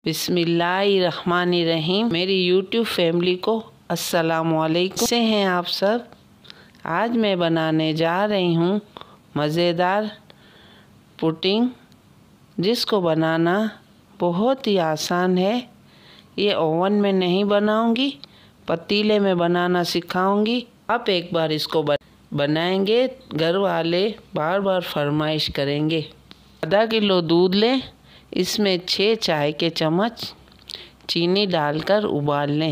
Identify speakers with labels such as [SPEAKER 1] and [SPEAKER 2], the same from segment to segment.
[SPEAKER 1] बिस्मिल्लाहिर्रहमानिर्रहीम। मेरी YouTube family को अस्सलामुअलैकुम। कैसे हैं आप सब। आज मैं बनाने जा रही हूँ मज़ेदार पुडिंग, जिसको बनाना बहुत ही आसान है। ये ओवन में नहीं बनाऊंगी, पतीले में बनाना सिखाऊंगी। आप एक बार इसको बनाएंगे, घर वाले बार बार फरमाइश करेंगे। आधा किलो दूध लें, इसमें 6 चाय के चम्मच चीनी डालकर उबाल लें।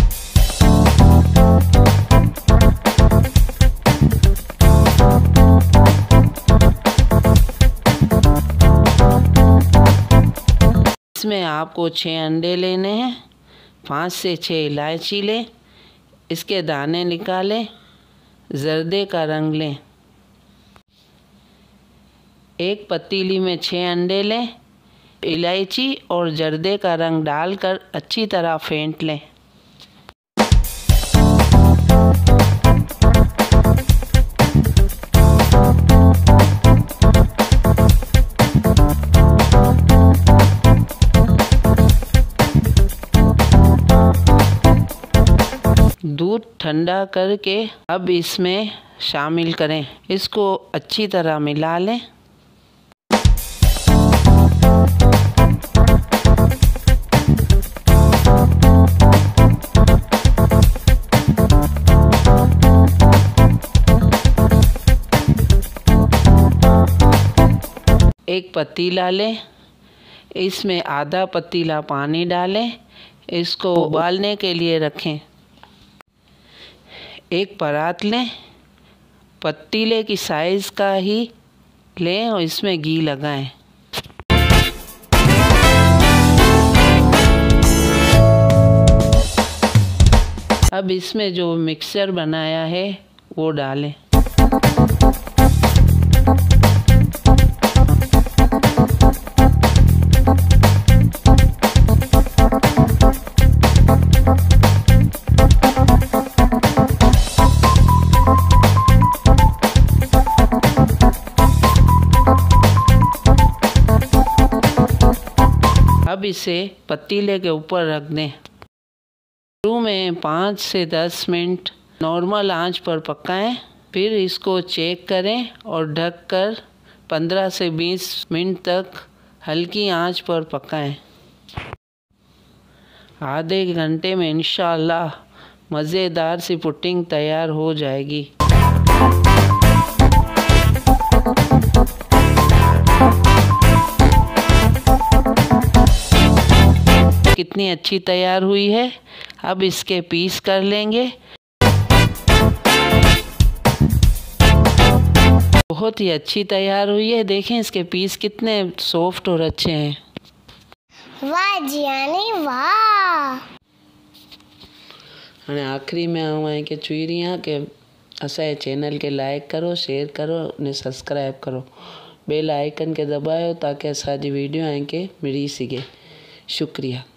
[SPEAKER 1] इसमें आपको 6 अंडे लेने हैं, 5 से 6 इलायची लें, इसके दाने निकालें, जर्दे का रंग लें। एक पतीली में 6 अंडे लें, इलायची और जर्दे का रंग डालकर अच्छी तरह फेंट लें। दूध ठंडा करके अब इसमें शामिल करें। इसको अच्छी तरह मिला लें। एक पतीला लें, इसमें आधा पतीला पानी डालें, इसको उबालने के लिए रखें। एक परात लें, पतीले की साइज़ का ही लें और इसमें घी लगाएं। अब इसमें जो मिक्सचर बनाया है वो डालें। अब इसे पतीले के ऊपर रख दें। शुरू में 5 से 10 मिनट नॉर्मल आंच पर पकाएं, फिर इसको चेक करें और ढककर 15 से 20 मिनट तक हल्की आंच पर पकाएं। आधे घंटे में इंशाअल्लाह मज़ेदार सी पुडिंग तैयार हो जाएगी। कितनी अच्छी तैयार हुई है। अब इसके पीस कर लेंगे। बहुत ही अच्छी तैयार हुई है। देखें इसके पीस कितने सॉफ्ट और अच्छे हैं।
[SPEAKER 2] वाह जियानी वाह।
[SPEAKER 1] हाणे आखिरी में आऊँ के चई रही हाँ कि असांजे चैनल के लाइक करो, शेयर करो ने सब्सक्राइब करो, बेल आइकन के दबायो ताकि असांजी वीडियो के मिली सके। शुक्रिया।